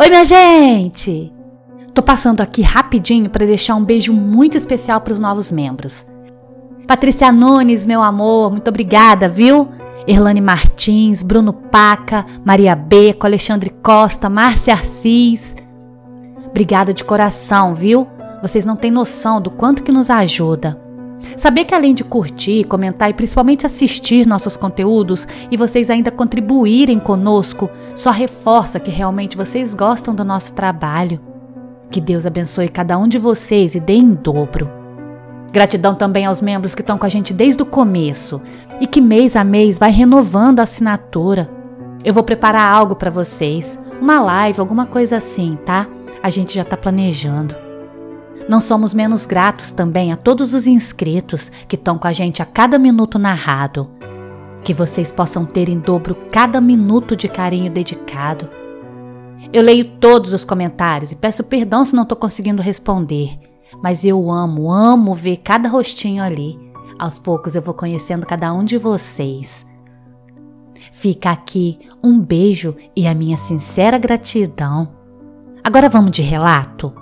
Oi, minha gente! Tô passando aqui rapidinho para deixar um beijo muito especial para os novos membros. Patrícia Nunes, meu amor, muito obrigada, viu? Erlane Martins, Bruno Paca, Maria Beco, Alexandre Costa, Márcia Assis. Obrigada de coração, viu? Vocês não têm noção do quanto que nos ajuda. Saber que além de curtir, comentar e principalmente assistir nossos conteúdos e vocês ainda contribuírem conosco, só reforça que realmente vocês gostam do nosso trabalho. Que Deus abençoe cada um de vocês e dê em dobro. Gratidão também aos membros que estão com a gente desde o começo e que mês a mês vai renovando a assinatura. Eu vou preparar algo para vocês, uma live, alguma coisa assim, tá? A gente já tá planejando. Não somos menos gratos também a todos os inscritos que estão com a gente a cada minuto narrado. Que vocês possam ter em dobro cada minuto de carinho dedicado. Eu leio todos os comentários e peço perdão se não estou conseguindo responder. Mas eu amo ver cada rostinho ali. Aos poucos eu vou conhecendo cada um de vocês. Fica aqui um beijo e a minha sincera gratidão. Agora vamos de relato?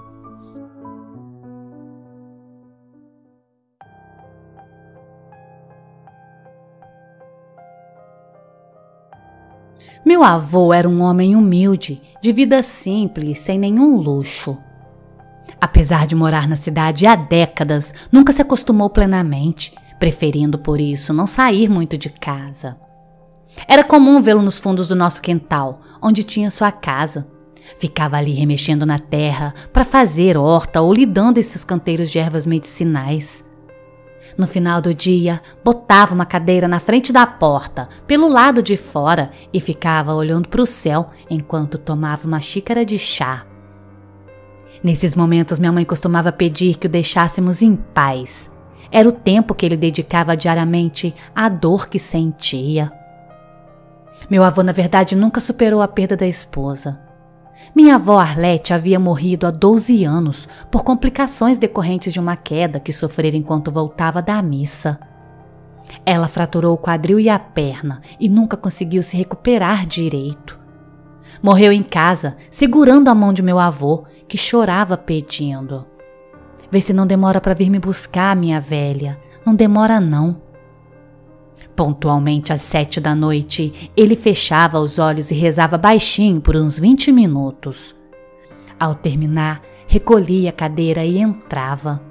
Meu avô era um homem humilde, de vida simples, sem nenhum luxo. Apesar de morar na cidade há décadas, nunca se acostumou plenamente, preferindo por isso não sair muito de casa. Era comum vê-lo nos fundos do nosso quintal, onde tinha sua casa. Ficava ali remexendo na terra para fazer horta ou lidando esses canteiros de ervas medicinais. No final do dia, botava uma cadeira na frente da porta, pelo lado de fora, e ficava olhando para o céu enquanto tomava uma xícara de chá. Nesses momentos, minha mãe costumava pedir que o deixássemos em paz. Era o tempo que ele dedicava diariamente à dor que sentia. Meu avô, na verdade, nunca superou a perda da esposa. Minha avó Arlete havia morrido há 12 anos por complicações decorrentes de uma queda que sofrera enquanto voltava da missa. Ela fraturou o quadril e a perna e nunca conseguiu se recuperar direito. Morreu em casa, segurando a mão de meu avô, que chorava pedindo: "Vê se não demora para vir me buscar, minha velha. Não demora não." Pontualmente às 7 da noite, ele fechava os olhos e rezava baixinho por uns 20 minutos. Ao terminar, recolhia a cadeira e entrava.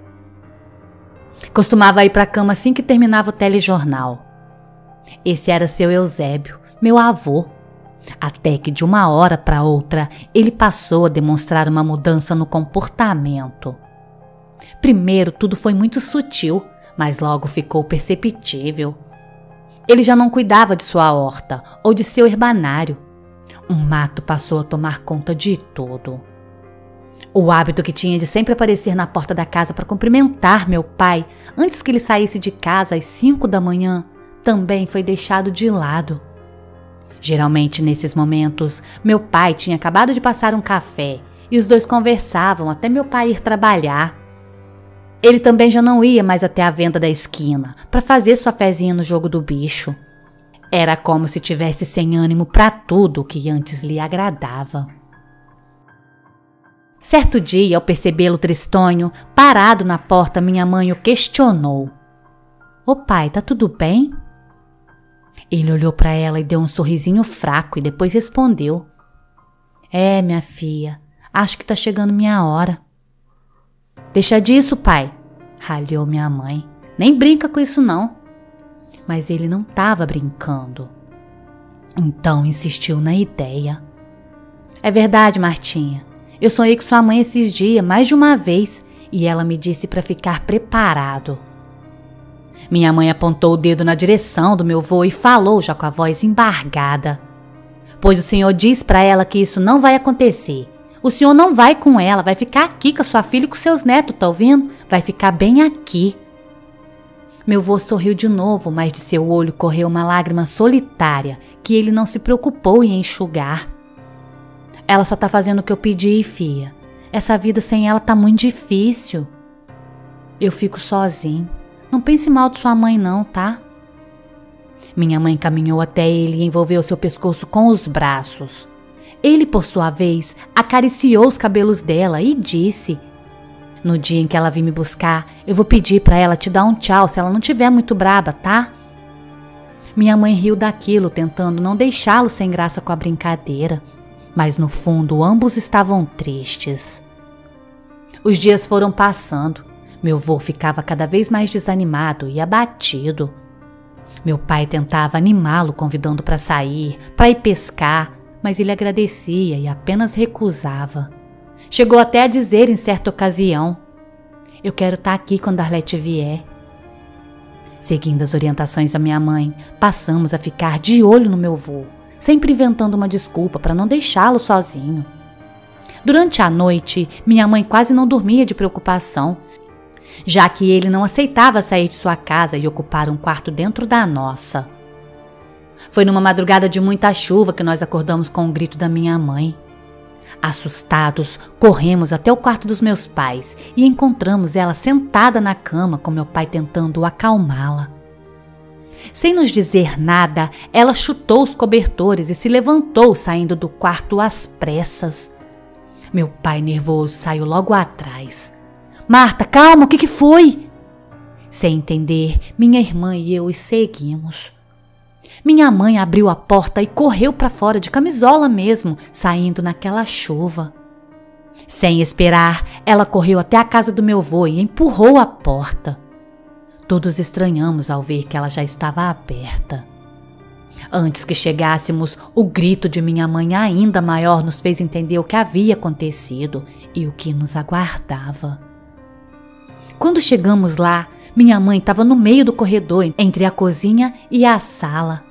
Costumava ir para a cama assim que terminava o telejornal. Esse era seu Eusébio, meu avô. Até que de uma hora para outra, ele passou a demonstrar uma mudança no comportamento. Primeiro, tudo foi muito sutil, mas logo ficou perceptível. Ele já não cuidava de sua horta ou de seu herbanário. O mato passou a tomar conta de tudo. O hábito que tinha de sempre aparecer na porta da casa para cumprimentar meu pai antes que ele saísse de casa às 5 da manhã também foi deixado de lado. Geralmente, nesses momentos, meu pai tinha acabado de passar um café e os dois conversavam até meu pai ir trabalhar. Ele também já não ia mais até a venda da esquina para fazer sua fezinha no jogo do bicho. Era como se tivesse sem ânimo para tudo que antes lhe agradava. Certo dia, ao percebê-lo tristonho, parado na porta, minha mãe o questionou: "Ô pai, tá tudo bem?" Ele olhou para ela e deu um sorrisinho fraco e depois respondeu: "É, minha filha, acho que tá chegando minha hora." "Deixa disso, pai", ralhou minha mãe. "Nem brinca com isso não." Mas ele não estava brincando. Então insistiu na ideia. "É verdade, Martinha. Eu sonhei com sua mãe esses dias, mais de uma vez, e ela me disse para ficar preparado." Minha mãe apontou o dedo na direção do meu vô e falou já com a voz embargada: "Pois o senhor diz para ela que isso não vai acontecer. O senhor não vai com ela, vai ficar aqui com a sua filha e com seus netos, tá ouvindo? Vai ficar bem aqui." Meu vô sorriu de novo, mas de seu olho correu uma lágrima solitária que ele não se preocupou em enxugar. "Ela só tá fazendo o que eu pedi, fia. Essa vida sem ela tá muito difícil. Eu fico sozinho. Não pense mal de sua mãe não, tá?" Minha mãe caminhou até ele e envolveu seu pescoço com os braços. Ele, por sua vez, acariciou os cabelos dela e disse: "No dia em que ela vir me buscar, eu vou pedir para ela te dar um tchau se ela não estiver muito braba, tá?" Minha mãe riu daquilo, tentando não deixá-lo sem graça com a brincadeira, mas no fundo ambos estavam tristes. Os dias foram passando. Meu avô ficava cada vez mais desanimado e abatido. Meu pai tentava animá-lo, convidando para sair, para ir pescar, mas ele agradecia e apenas recusava. Chegou até a dizer em certa ocasião: "Eu quero estar aqui quando Arlete vier." Seguindo as orientações da minha mãe, passamos a ficar de olho no meu avô, sempre inventando uma desculpa para não deixá-lo sozinho. Durante a noite, minha mãe quase não dormia de preocupação, já que ele não aceitava sair de sua casa e ocupar um quarto dentro da nossa. Foi numa madrugada de muita chuva que nós acordamos com o grito da minha mãe. Assustados, corremos até o quarto dos meus pais e encontramos ela sentada na cama com meu pai tentando acalmá-la. Sem nos dizer nada, ela chutou os cobertores e se levantou, saindo do quarto às pressas. Meu pai, nervoso, saiu logo atrás. "Marta, calma, o que foi?" Sem entender, minha irmã e eu os seguimos. Minha mãe abriu a porta e correu para fora de camisola mesmo, saindo naquela chuva. Sem esperar, ela correu até a casa do meu avô e empurrou a porta. Todos estranhamos ao ver que ela já estava aberta. Antes que chegássemos, o grito de minha mãe ainda maior nos fez entender o que havia acontecido e o que nos aguardava. Quando chegamos lá, minha mãe estava no meio do corredor, entre a cozinha e a sala.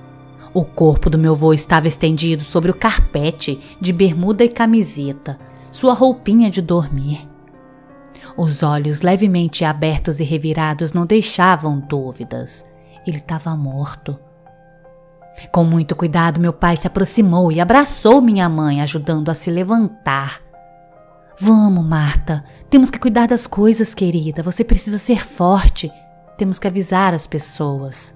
O corpo do meu avô estava estendido sobre o carpete, de bermuda e camiseta, sua roupinha de dormir. Os olhos levemente abertos e revirados não deixavam dúvidas. Ele estava morto. Com muito cuidado, meu pai se aproximou e abraçou minha mãe, ajudando a se levantar. "Vamos, Marta. Temos que cuidar das coisas, querida. Você precisa ser forte. Temos que avisar as pessoas."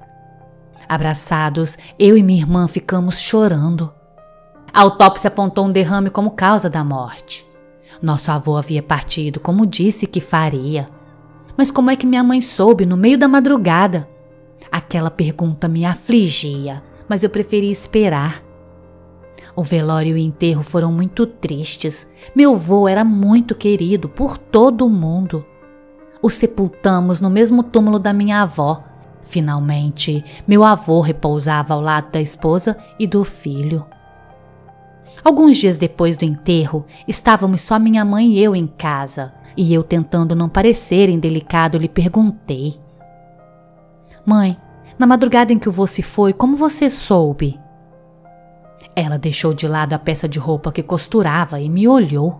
Abraçados, eu e minha irmã ficamos chorando. A autópsia apontou um derrame como causa da morte. Nosso avô havia partido, como disse que faria. Mas como é que minha mãe soube no meio da madrugada? Aquela pergunta me afligia, mas eu preferi esperar. O velório e o enterro foram muito tristes. Meu avô era muito querido por todo mundo. O sepultamos no mesmo túmulo da minha avó. Finalmente, meu avô repousava ao lado da esposa e do filho. Alguns dias depois do enterro, estávamos só minha mãe e eu em casa, e eu, tentando não parecer indelicado, lhe perguntei: "Mãe, na madrugada em que o vô se foi, como você soube?" Ela deixou de lado a peça de roupa que costurava e me olhou.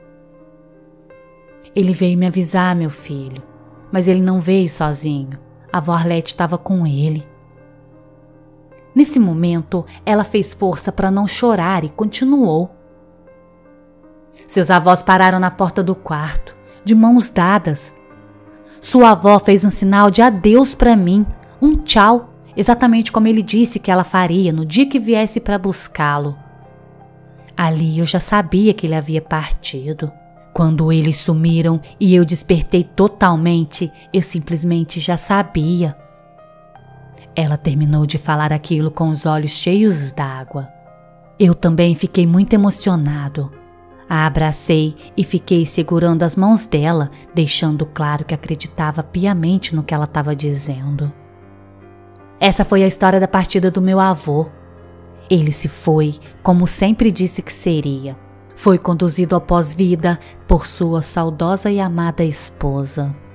"Ele veio me avisar, meu filho, mas ele não veio sozinho. A avó Arlete estava com ele." Nesse momento, ela fez força para não chorar e continuou: "Seus avós pararam na porta do quarto, de mãos dadas. Sua avó fez um sinal de adeus para mim, um tchau, exatamente como ele disse que ela faria no dia que viesse para buscá-lo. Ali eu já sabia que ele havia partido. Quando eles sumiram e eu despertei totalmente, eu simplesmente já sabia." Ela terminou de falar aquilo com os olhos cheios d'água. Eu também fiquei muito emocionado. A abracei e fiquei segurando as mãos dela, deixando claro que acreditava piamente no que ela estava dizendo. Essa foi a história da partida do meu avô. Ele se foi, como sempre disse que seria. Foi conduzido ao pós-vida por sua saudosa e amada esposa.